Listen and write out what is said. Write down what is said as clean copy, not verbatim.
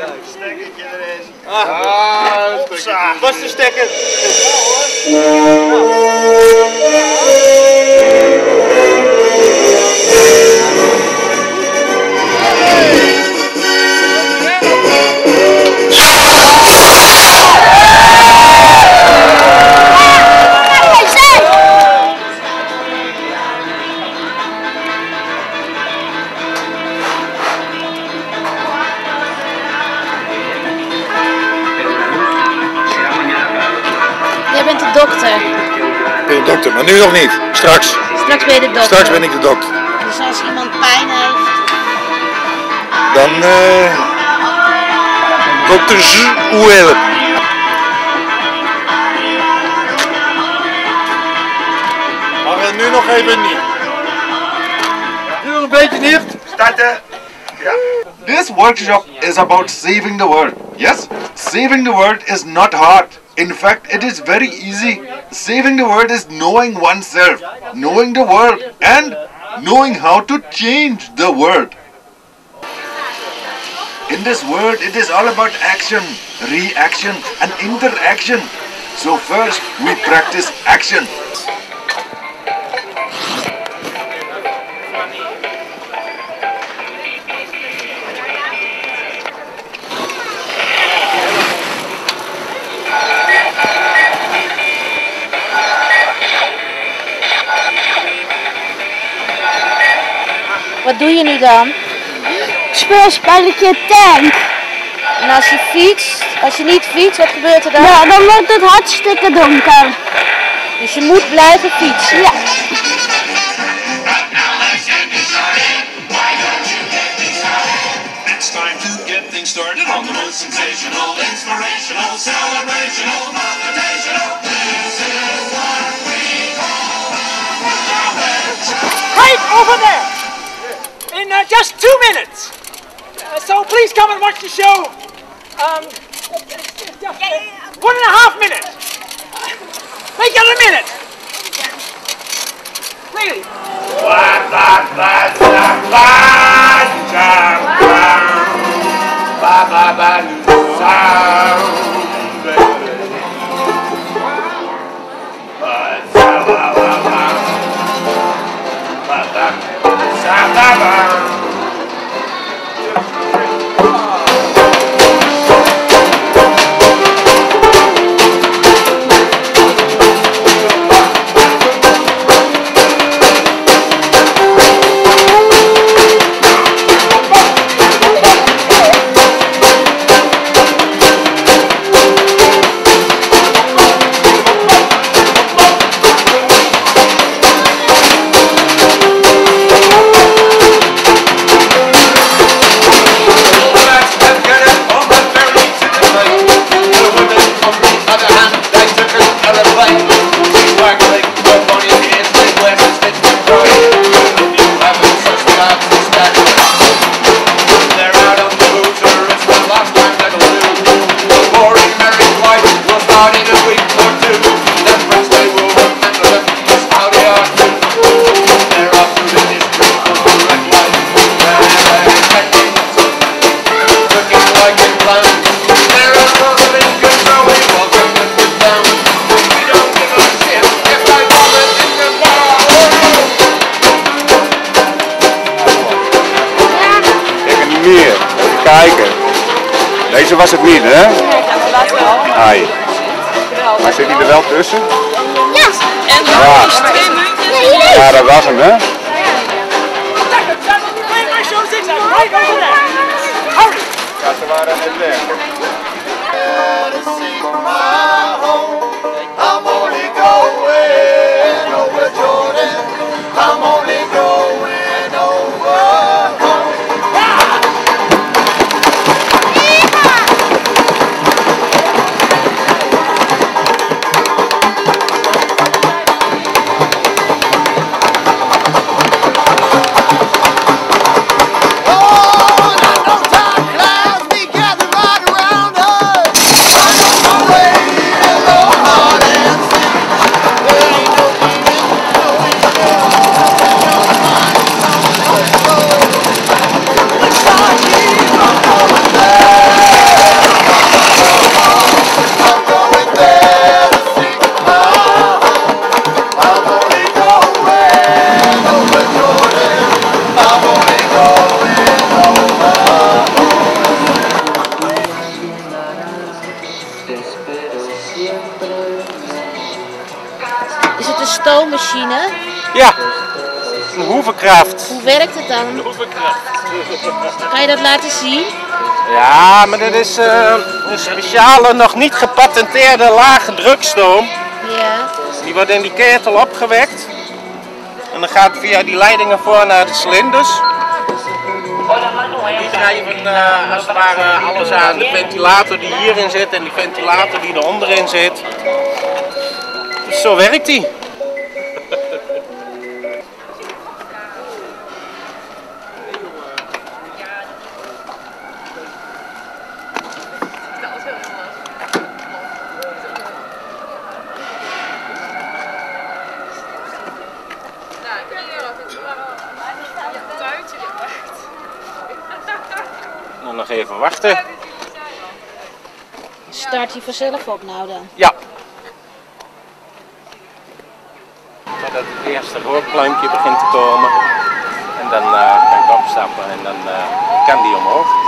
Stekkertje erin. Was de stekker? Jij bent de dokter. Ik ben de dokter, maar nu nog niet. Straks. Straks ben je de dokter. Straks ben ik de dokter. Dus als iemand pijn heeft. Dan dokter Zouel. Maar nu nog even niet. Nu nog een beetje niet. Starten. Ja. This workshop is about saving the world. Yes, saving the world is not hard. In fact, it is very easy. Saving the world is knowing oneself, knowing the world, and knowing how to change the world. In this world, it is all about action, reaction, and interaction. So first, we practice action. Wat doe je nu dan? Speel spelletje tank. En als je fietst, als je niet fietst, wat gebeurt er dan? Ja, dan wordt het hartstikke donker. Dus je moet blijven fietsen. Ja. It's time to get things started on the most sensational, inspirational, celebrational, motivational. This is what we call knowledge. Right over there! In just 2 minutes! So please come and watch the show. Just 1.5 minutes. Make it a minute. Really? Kijken. Deze was het niet, hè? Ai. Maar zit hij er wel tussen? Ja. En dan is 2 muntjes. Ja, dat was hem, hè? Ja, ze waren net weg. Time flies, we gather right around us. stoommachine. Ja, een hoevenkracht. Hoe werkt het dan? Kan je dat laten zien? Ja, maar dat is een speciale, nog niet gepatenteerde lage drukstoom. Ja. Die wordt in die ketel opgewekt. En dan gaat via die leidingen voor naar de cilinders. Die drijven als het ware alles aan. De ventilator die hierin zit en die ventilator die er onderin zit. Dus zo werkt die. En nog even wachten. Start hij vanzelf op nou dan? Ja. Totdat het eerste rookpluimpje begint te komen. En dan kan ik opstappen en dan kan die omhoog.